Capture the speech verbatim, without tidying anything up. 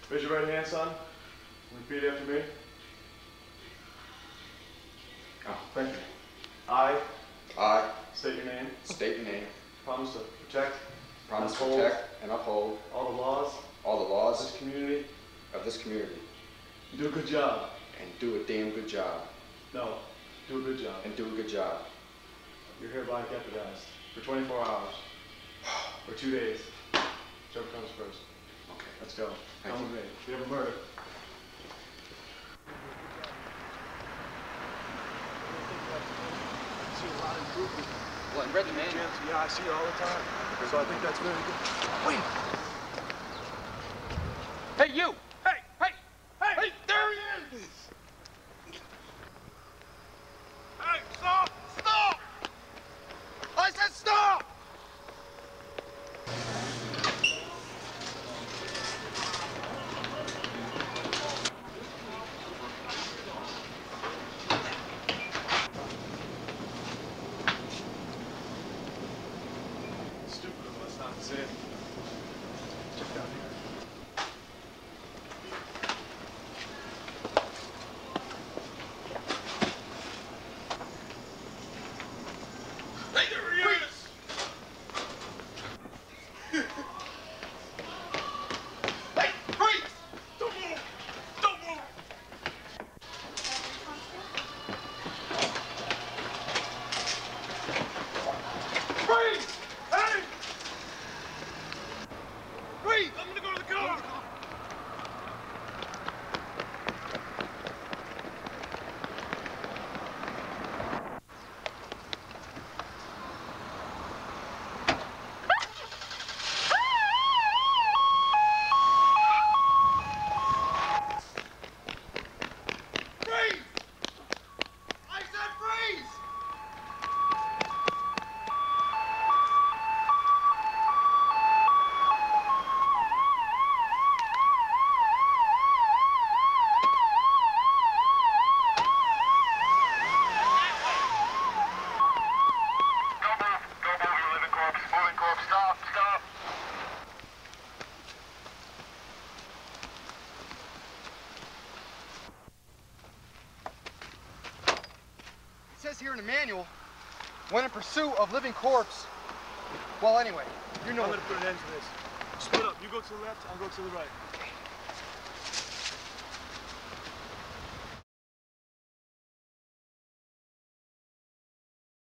Raise your right hand, son. Repeat after me. Oh, thank you. I. I. State your name. State your name. Promise to protect. Promise to uphold, protect and uphold. All the laws. All the laws. Of this community. Of this community. And do a good job. And do a damn good job. No. Do a good job. And do a good job. You're hereby deputized for twenty-four hours. Or two days. Whichever comes first. Okay. Let's go. Thank Come you. with me. We have a murder. I see a lot of improvement. Well, I read the manual. Yeah, I see it all the time. So I think that's very good. Wait! Hey, you! Hey, hey, hey! Hey, there he is! Hey, stop! Stop! I said stop! Stupid of us not to say it. Check it out here. Hey, there he is! Hey, freeze! Don't move! Don't move! Freeze! Hey! Freeze! I'm gonna go to the car! Freeze! I said freeze! Go move! Go move, you living corpse! Moving corpse, stop! Stop! It says here in the manual, when in pursuit of living corpse. Well, anyway, you know. I'm gonna put an end to this. Split up. You go to the left, I'll go to the right.